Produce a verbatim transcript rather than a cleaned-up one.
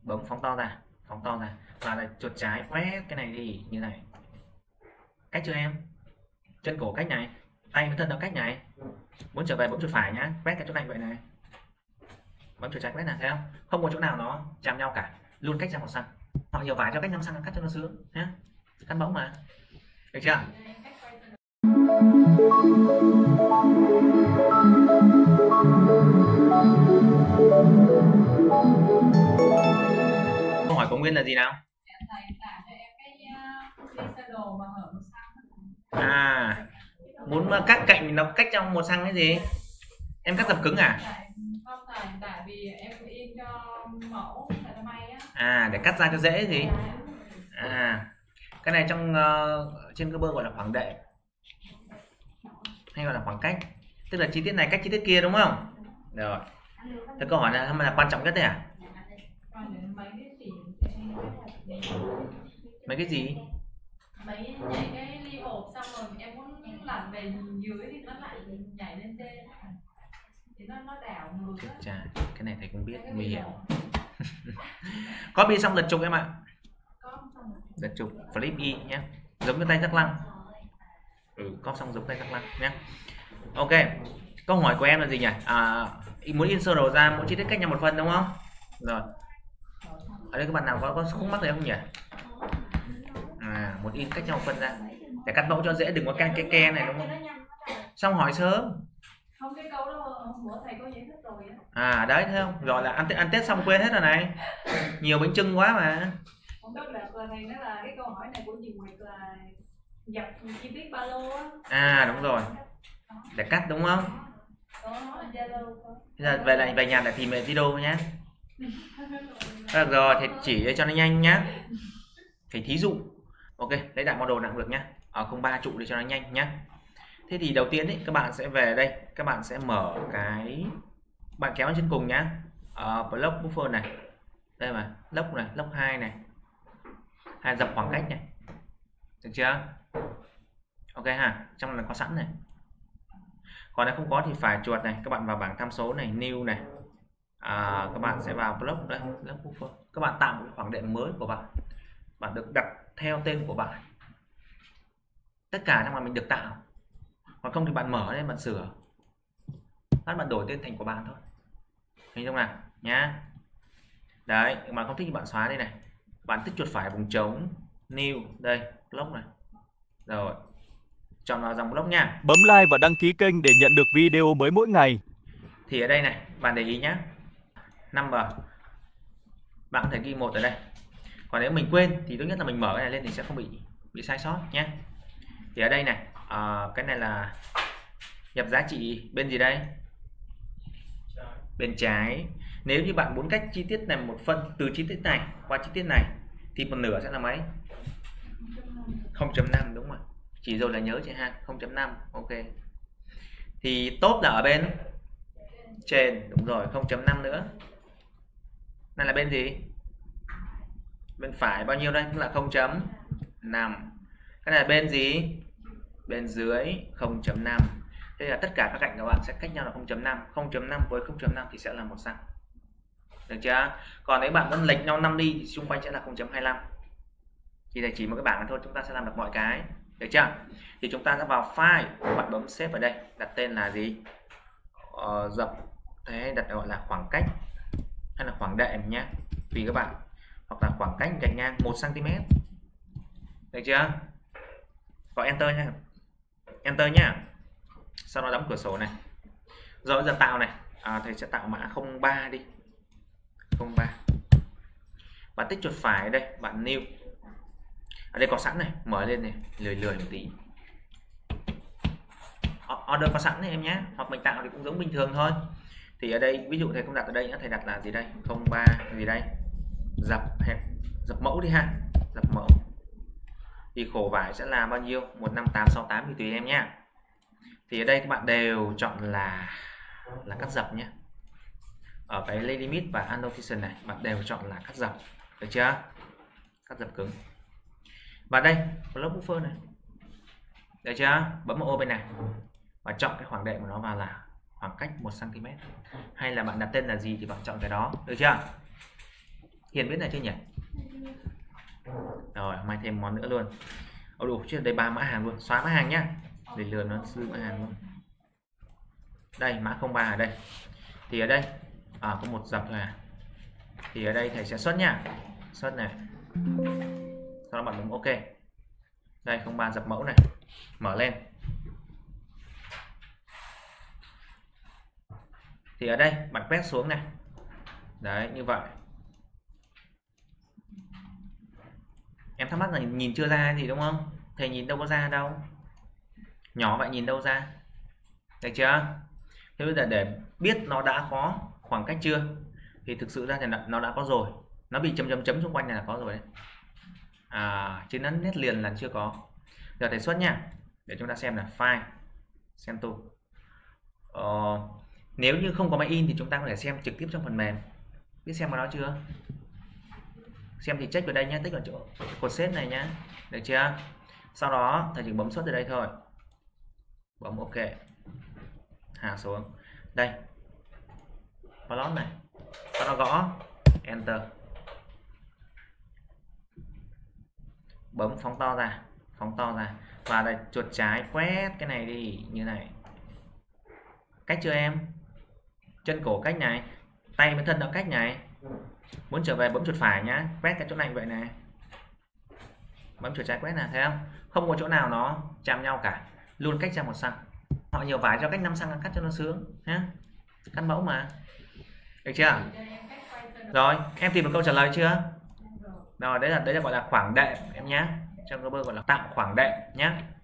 bấm phóng to ra, phóng to ra và lại chuột trái quét cái này đi như này. Cách chưa em? Chân cổ cách này, tay với thân đạo cách này. Muốn trở về bấm chuột phải nhá, quét cái chỗ này vậy này. Bấm chuột trái quét này, thấy không? Không có chỗ nào nó chạm nhau cả, luôn cách ra một xăng. Họ nhiều vải cho cách năm xăng cắt cho nó sướng nhá. Cắt bóng mà. Được chưa? Câu hỏi của Nguyên là gì nào? À, muốn cắt cạnh nó cách trong một xăng cái gì? Em cắt dập cứng à? Không thầy, tại vì em in cho mẫu tại nó may á. À, để cắt ra cho dễ gì? À, cái này trong uh, trên cơ bơ gọi là khoảng đệm hay gọi là khoảng cách, tức là chi tiết này cách chi tiết kia đúng không? Rồi. Thế câu hỏi là là quan trọng nhất đấy à? Mấy cái gì? Mấy nhảy cái ly hộp xong rồi em muốn làm về dưới thì nó lại nhảy lên trên thì nó nó đảo ngược. Chà, cái này thầy không biết, nguy hiểm. Copy xong lật trục em ạ. Lật trục flip y nhé, giống như tay rắc lăng. Ừ, copy xong giống tay rắc lăng nhé. Ok, câu hỏi của em là gì nhỉ? À, muốn in sơ đồ ra mỗi chi tiết cách nhau một phần đúng không? Rồi. Ở đây các bạn nào có có khúc mắc đấy không nhỉ? À, muốn in cách nhau một phần ra để cắt mẫu cho dễ, đừng có can cái ke này đúng không? Xong hỏi sớm. Không, cái câu đó hôm bữa thầy có giải thích rồi á. À đấy, thấy không? Rồi là ăn Tết ăn Tết xong quên hết rồi này. Nhiều bánh chưng quá mà. Không biết là thầy nói là cái câu hỏi này của chị Nguyệt là dập chi tiết ba lô á. À đúng rồi. Để cắt đúng không? Bây giờ về lại về nhà lại tìm video nhé. Được rồi, thì chỉ để cho nó nhanh nhá. Thì thí dụ. Ok, lấy đại model nặng được nhá. Ở không ba trụ để cho nó nhanh nhá. Thế thì đầu tiên ấy, các bạn sẽ về đây, các bạn sẽ mở cái, bạn kéo trên cùng nhá. Ở uh, block buffer này. Đây mà, lock này, lock hai này. Hay dập khoảng cách này. Được chưa? Ok ha, trong này có sẵn này. Còn nếu không có thì phải chuột này, các bạn vào bảng tham số này, new này. À, các bạn sẽ vào block đây, block buffer. Các bạn tạo một cái khoảng đệm mới của bạn. Bạn được đặt theo tên của bạn. Tất cả trong mà mình được tạo. Còn không thì bạn mở lên bạn sửa. Lát bạn đổi tên thành của bạn thôi. Hình dung nào nhá. Đấy, mà không thích thì bạn xóa đây này. Bạn tích chuột phải vùng trống, new đây, block này. Rồi. Chọn vào dòng block nha. Bấm like và đăng ký kênh để nhận được video mới mỗi ngày. Thì ở đây này, bạn để ý nhá. Number. Bạn có thể ghi một ở đây. Còn nếu mình quên thì tốt nhất là mình mở cái này lên thì sẽ không bị bị sai sót nhé. Thì ở đây này, à, cái này là nhập giá trị bên gì đây? Bên trái. Nếu như bạn muốn cách chi tiết này một phân từ chi tiết này qua chi tiết này thì một nửa sẽ là mấy? không chấm năm đúng rồi. Chỉ rồi là nhớ chị ha, không chấm năm. Ok. Thì top là ở bên trên, đúng rồi, không chấm năm nữa. Này là bên gì? Bên phải bao nhiêu đây? Cũng là không chấm năm. Cái này là bên gì? Bên dưới không chấm năm. Thế là tất cả các cạnh của bạn sẽ cách nhau là không chấm năm. không chấm năm với không chấm năm thì sẽ là một xăng. Được chưa? Còn nếu bạn vẫn lệch nhau năm đi thì xung quanh sẽ là không chấm hai lăm. Thì thầy chỉ một cái bảng này thôi, chúng ta sẽ làm được mọi cái. Được chưa? Thì chúng ta sẽ vào file, bạn bấm save ở đây, đặt tên là gì? Ờ, dập, thế đặt gọi là khoảng cách hay là khoảng đệm nhé, tùy các bạn. Hoặc là khoảng cách gạch ngang một xăng ti mét. Được chưa? Gọi enter nha. Enter nhá. Sau đó đóng cửa sổ này. Rồi giờ tạo này, à, thầy sẽ tạo mã không ba đi. không ba. Bạn tích chuột phải ở đây, bạn new. Ở đây có sẵn này, mở lên này, lười lười một tí. Order có sẵn này em nhé, hoặc mình tạo thì cũng giống bình thường thôi. Thì ở đây ví dụ thầy không đặt ở đây nữa, thầy đặt là gì đây? không ba gì đây? Dập hay dập mẫu đi ha. Dập mẫu. Thì khổ vải sẽ là bao nhiêu? một năm tám sáu tám thì tùy em nhé. Thì ở đây các bạn đều chọn là là cắt dập nhé. Ở cái lay limit và annotation này bạn đều chọn là cắt dập. Được chưa? Cắt dập cứng. Và đây, block buffer này. Được chưa? Bấm ô bên này. Và chọn cái khoảng đệm của nó vào là khoảng cách một xăng ti mét. Hay là bạn đặt tên là gì thì bạn chọn cái đó. Được chưa? Hiền biết này chưa nhỉ? Rồi mai thêm món nữa luôn. Ồ đủ chứ, đây ba mã hàng luôn, xóa mã hàng nhá để lừa nó dư mã hàng luôn. Đây mã không ba ở đây, thì ở đây à, có một dập này, thì ở đây thầy sẽ xuất nha, xuất này, sau đó bạn bấm ok. Đây không ba dập mẫu này, mở lên, thì ở đây bạn quét xuống này, đấy như vậy. Em thắc mắc là nhìn chưa ra gì đúng không? Thầy nhìn đâu có ra đâu, nhỏ vậy nhìn đâu ra, được chưa? Thế bây giờ để biết nó đã có khoảng cách chưa, thì thực sự ra thì nó đã có rồi, nó bị chấm chấm chấm xung quanh này là có rồi đấy, à, chứ nó nét liền là chưa có. Giờ thầy xuất nha, để chúng ta xem là file, xem tu. Ờ, nếu như không có máy in thì chúng ta có thể xem trực tiếp trong phần mềm. Biết xem vào đó chưa? Xem thì check vào đây nhé, tích vào chỗ cột set này nhé, được chưa? Sau đó thầy chỉ bấm xuất từ đây thôi, bấm ok, hạ xuống đây, plot này, sau đó gõ enter, bấm phóng to ra, phóng to ra, và đây chuột trái quét cái này đi như này. Cách chưa em? Chân cổ cách này, tay với thân đã cách này. Muốn trở về bấm chuột phải nhá, quét cái chỗ này vậy này, bấm chuột trái quét này, thấy không? Không có chỗ nào nó chạm nhau cả, luôn cách ra một xăng. Họ nhiều vải cho cách năm xăng cắt cho nó sướng nhá, cắt mẫu mà, được chưa? Rồi em tìm được câu trả lời chưa? Rồi đấy là đấy là gọi là khoảng đệm em nhá, trong cơ bơ gọi là tạo khoảng đệm nhá.